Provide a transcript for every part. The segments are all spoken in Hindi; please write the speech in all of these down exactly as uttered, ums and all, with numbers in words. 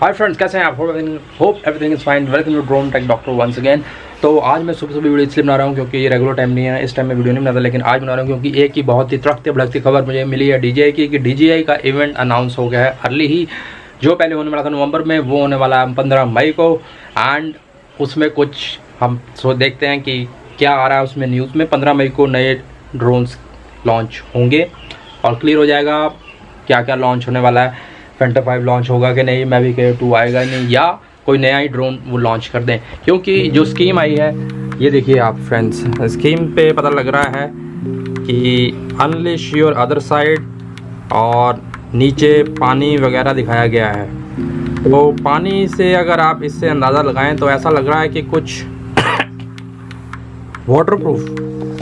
हाय फ्रेंड्स, कैसे हैं आप? Hope everything is fine. Welcome to drone tech doctor once again. तो आज मैं सुबह सुबह वीडियो इसलिए बना रहा हूँ क्योंकि ये रेगुलर टाइम नहीं है, इस टाइम में वीडियो नहीं बनाता, लेकिन आज बना रहा हूँ क्योंकि एक ही बहुत ही तड़कती भड़कती खबर मुझे मिली है डीजीआई की कि डीजीआई का इवेंट अनाउंस हो गया है अर्ली ही। जो पहले होने वाला था नवंबर में, वो होने वाला है पंद्रह मई को। एंड उसमें कुछ हम सो देखते हैं कि क्या आ रहा है उसमें न्यूज़ में। पंद्रह मई को नए ड्रोन्स लॉन्च होंगे और क्लियर हो जाएगा क्या क्या लॉन्च होने वाला है। फैंटम फाइव लॉन्च होगा कि नहीं, मैविक एयर टू आएगा नहीं, या कोई नया ही ड्रोन वो लॉन्च कर दें। क्योंकि जो स्कीम आई है, ये देखिए आप फ्रेंड्स, स्कीम पे पता लग रहा है कि अनलिश योर अदर साइड, और नीचे पानी वगैरह दिखाया गया है। तो पानी से अगर आप इससे अंदाज़ा लगाएं तो ऐसा लग रहा है कि कुछ वाटरप्रूफ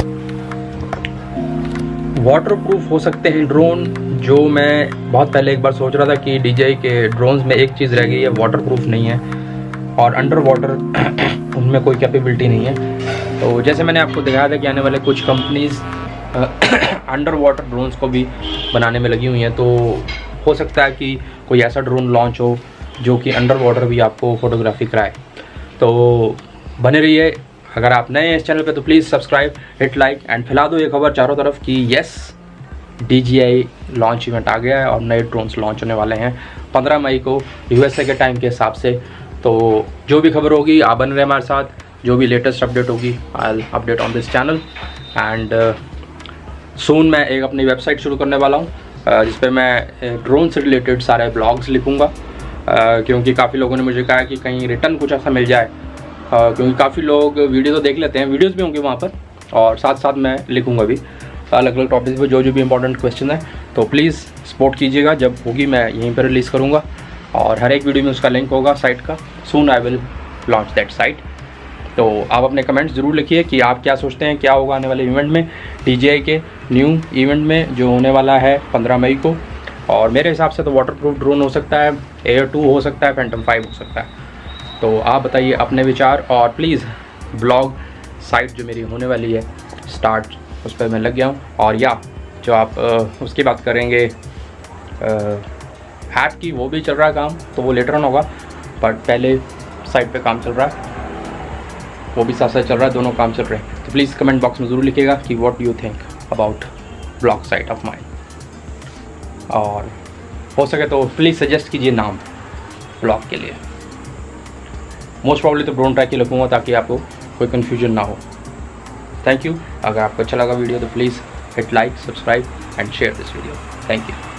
वाटरप्रूफ हो सकते हैं ड्रोन। जो मैं बहुत पहले एक बार सोच रहा था कि डीजीआई के ड्रोन्स में एक चीज़ रह गई है, वाटरप्रूफ नहीं है और अंडर वाटर उनमें कोई कैपेबिलिटी नहीं है। तो जैसे मैंने आपको दिखाया था कि आने वाले कुछ कंपनीज अंडर वाटर ड्रोन्स को भी बनाने में लगी हुई हैं। तो हो सकता है कि कोई ऐसा ड्रोन लॉन्च हो जो कि अंडर वाटर भी आपको फोटोग्राफी कराए। तो बने रहिए। अगर आप नए हैं इस चैनल पे तो please subscribe, hit like and फैला दो ये खबर चारों तरफ कि यस, डीजीआई लॉन्च इवेंट आ गया है और नए ड्रोन्स लॉन्च होने वाले हैं पंद्रह मई को यूएसए के टाइम के हिसाब से। तो जो भी खबर होगी आप बन रहे हमारे साथ, जो भी लेटेस्ट अपडेट होगी I will update on this channel. And soon मैं एक अपनी वेबसाइट शुरू करने वाला हूँ uh, जिस पे मैं ड्रोन से रिलेटेड सारे ब्लॉग्स लिखूँगा, uh, क्योंकि काफ़ी लोगों ने मुझे कहा कि कहीं रिटर्न कुछ ऐसा मिल जाए, uh, क्योंकि काफ़ी लोग वीडियो तो देख लेते हैं, वीडियोज़ भी होंगे वहाँ पर, और साथ साथ मैं लिखूँगा भी अलग अलग टॉपिक्स पे जो जो भी इंपॉर्टेंट क्वेश्चन है। तो प्लीज़ सपोर्ट कीजिएगा, जब होगी मैं यहीं पर रिलीज़ करूँगा और हर एक वीडियो में उसका लिंक होगा साइट का। Soon I will launch that site. तो आप अपने कमेंट्स ज़रूर लिखिए कि आप क्या सोचते हैं क्या होगा आने वाले इवेंट में, डीजीआई के न्यू इवेंट में जो होने वाला है पंद्रह मई को। और मेरे हिसाब से तो वाटरप्रूफ ड्रोन हो सकता है, एयर टू हो सकता है, फैंटम फाइव हो सकता है। तो आप बताइए अपने विचार, और प्लीज़ ब्लॉग साइट जो मेरी होने वाली है स्टार्ट, उस पर मैं लग गया हूँ। और या जो आप आ, उसकी बात करेंगे हैट की, वो भी चल रहा है काम, तो वो लेटर ऑन होगा, बट पहले साइट पे काम चल रहा है, वो भी साथ साथ चल रहा है, दोनों काम चल रहे हैं। तो प्लीज़ कमेंट बॉक्स में ज़रूर लिखिएगा कि what do you think about blog site of mine, और हो सके तो प्लीज़ सजेस्ट कीजिए नाम ब्लॉग के लिए। मोस्ट प्रॉब्ली तो ड्रोन ट्रैक ही लिखूँगा ताकि आपको कोई कन्फ्यूजन ना हो। Thank you. अगर आपको अच्छा लगा वीडियो तो please hit like, subscribe and share this video. Thank you.